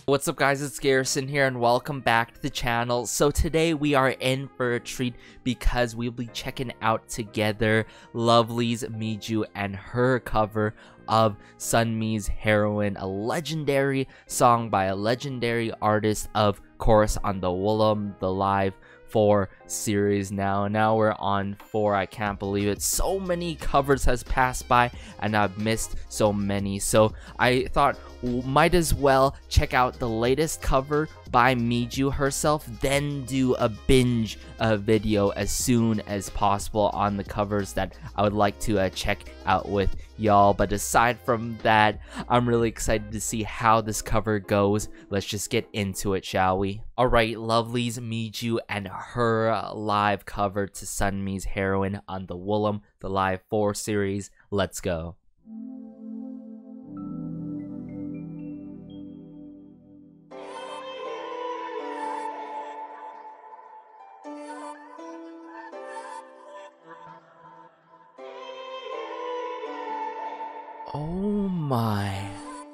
What's up guys, it's Garrison here and welcome back to the channel. So today we are in for a treat because we'll be checking out together LOVELYZ MIJOO and her cover of Sunmi's Heroine, a legendary song by a legendary artist, of course, on the Woollim, the Live 4 series. Now we're on 4. I can't believe it. So many covers has passed by and I've missed so many, so I thought might as well check out the latest cover by Mijoo herself, then do a binge video as soon as possible on the covers that I would like to check out with y'all. But aside from that, I'm really excited to see how this cover goes. Let's just get into it, shall we? Alright, LOVELYZ MIJOO and her live cover to Sunmi's Heroine on the Woollim, the Live 4 series. Let's go. Oh my.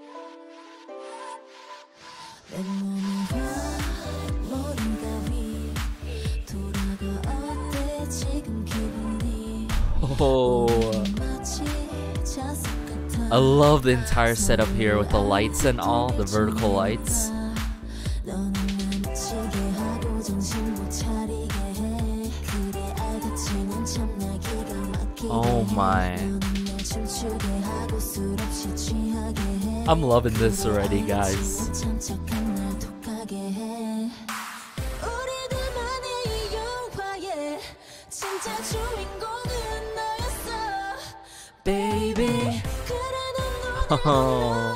Oh, I love the entire setup here with the lights and all, the vertical lights. Oh my. I'm loving this already, guys. Baby. Oh.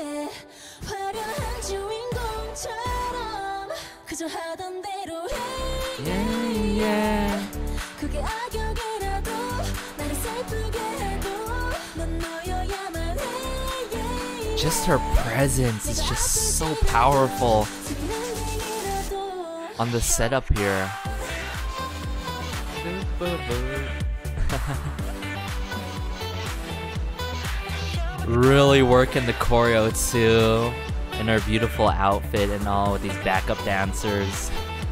Yeah, yeah. Just her presence is just so powerful on the setup here. Really working the choreo too, in her beautiful outfit and all, with these backup dancers.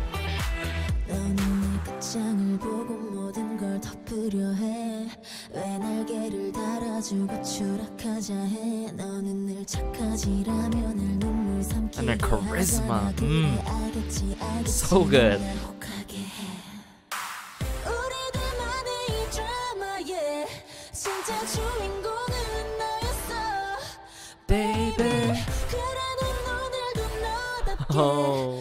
And her charisma, so good. Baby. Oh.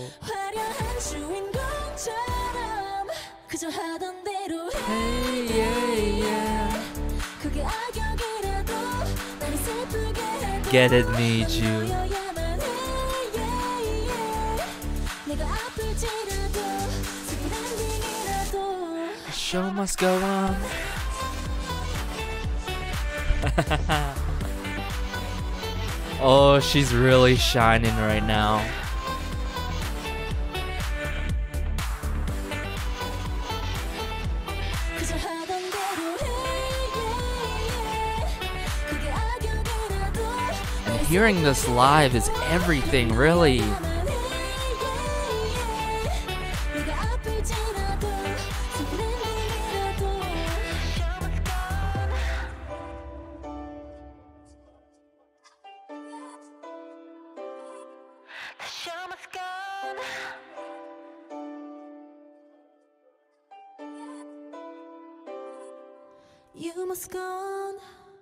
Hey, yeah, yeah. Get it, Mijoo. The show must go on. Oh, she's really shining right now. And hearing this live is everything, really. You must go.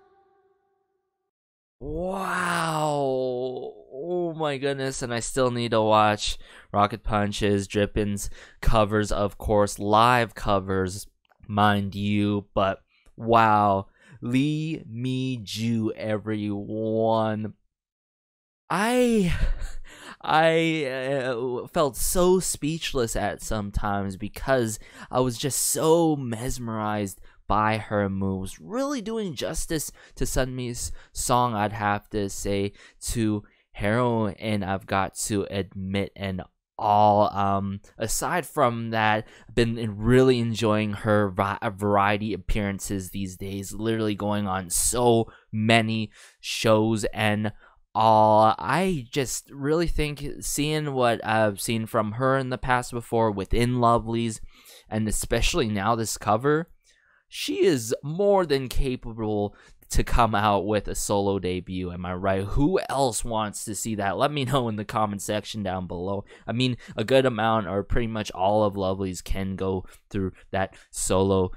Wow. Oh my goodness. And I still need to watch Rocket Punch's, Drippin's covers, of course, live covers, mind you. But wow. LOVELYZ MIJOO, everyone. I felt so speechless at some times because I was just so mesmerized by her moves, really doing justice to Sunmi's song, I'd have to say, to Heroine, I've got to admit, and all. Aside from that, I've been really enjoying her variety appearances these days, literally going on so many shows and I just really think seeing what I've seen from her in the past before within Lovelyz, and especially now this cover, she is more than capable to come out with a solo debut. Am I right? Who else wants to see that? Let me know in the comment section down below. I mean, a good amount, or pretty much all of Lovelyz, can go through that solo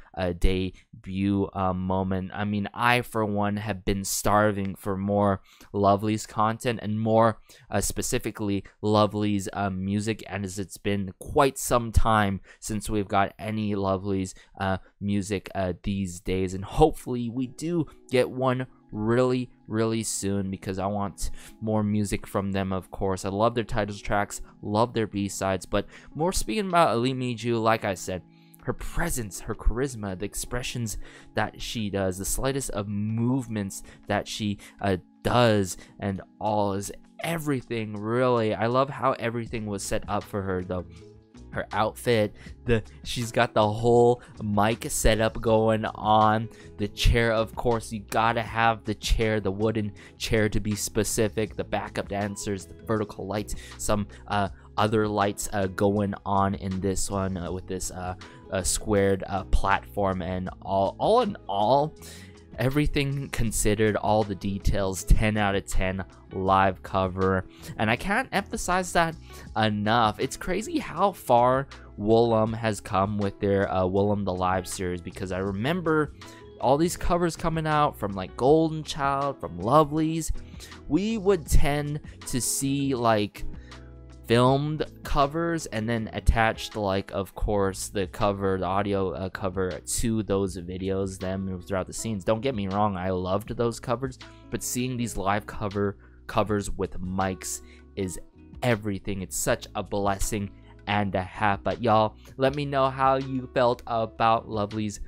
debut moment. I mean, I for one have been starving for more Lovelyz content, and more specifically Lovelyz music, as it's been quite some time since we've got any Lovelyz music these days, and hopefully we do get one really soon, because I want more music from them. Of course, I love their title tracks, love their b-sides, but more speaking about LOVELYZ MIJOO, like I said, her presence, her charisma, the expressions that she does, the slightest of movements that she does, and all is everything. Really, I love how everything was set up for her, though. Her outfit, she's got the whole mic setup going on. The chair, of course, you gotta have the chair, the wooden chair to be specific. The backup dancers, the vertical lights, some other lights going on in this one with this squared platform, and all in all, everything considered, all the details, 10 out of 10 live cover. And I can't emphasize that enough. It's crazy how far Woollim has come with their Woollim the Live series, because I remember all these covers coming out from like Golden Child, from Lovelyz. We would tend to see like filmed covers and then attached, like, of course, the cover, the audio cover to those videos, them throughout the scenes. Don't get me wrong, I loved those covers, but seeing these live covers with mics is everything. It's such a blessing and a half. But y'all, let me know how you felt about Lovelyz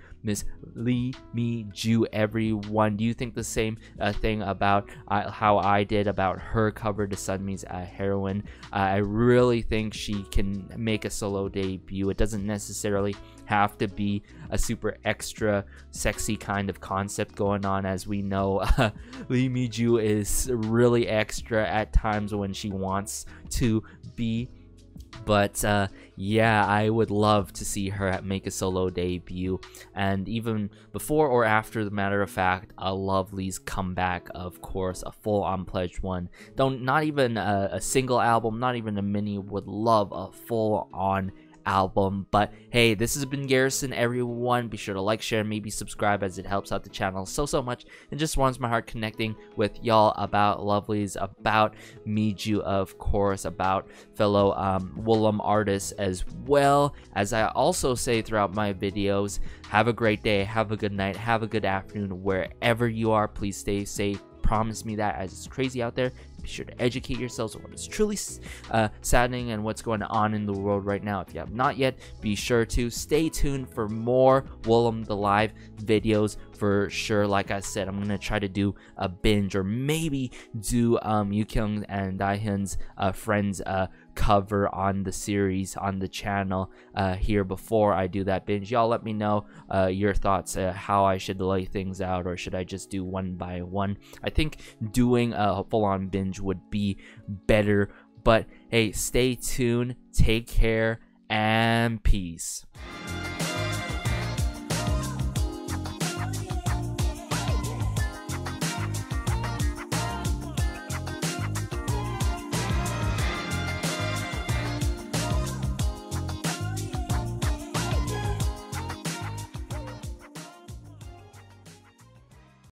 MIJOO, everyone. Do you think the same thing about how I did about her cover to Sunmi's Heroine? I really think she can make a solo debut. It doesn't necessarily have to be a super extra sexy kind of concept going on. As we know, LOVELYZ MIJOO is really extra at times when she wants to be. But yeah, I would love to see her make a solo debut, and even before or after, the matter of fact, a Lovelyz comeback, of course, a full-on pledged one. Not even a single album, not even a mini. Would love a full-on album. But hey, this has been Garrison, everyone. Be sure to like, share, maybe subscribe, as it helps out the channel so much, and just warms my heart connecting with y'all about Lovelyz, about MIJOO, of course, about fellow Woollim artists, as well as I also say throughout my videos. Have a great day, have a good night, have a good afternoon, wherever you are. Please stay safe. Promise me that, as it's crazy out there. Be sure to educate yourselves on what is truly saddening and what's going on in the world right now. If you have not yet, be sure to stay tuned for more Woollim the Live videos for sure. Like I said, I'm gonna try to do a binge, or maybe do Yukyung and Daehyun's friends cover on the series on the channel here before I do that binge. Y'all let me know your thoughts, how I should lay things out, or should I just do one by one. I think doing a full-on binge would be better. But hey, stay tuned, take care, and peace.